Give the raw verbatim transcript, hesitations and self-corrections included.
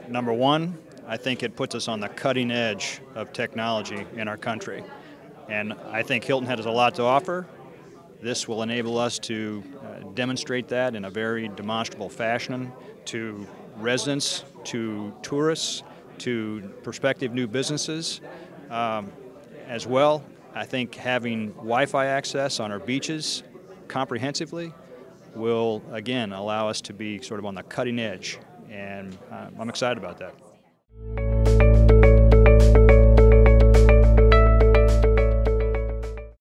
Number one, I think it puts us on the cutting edge of technology in our country. And I think Hilton has a lot to offer. This will enable us to uh, demonstrate that in a very demonstrable fashion to residents, to tourists, to prospective new businesses. Um, as well, I think having Wi-Fi access on our beaches comprehensively will, again, allow us to be sort of on the cutting edge, and uh, I'm excited about that.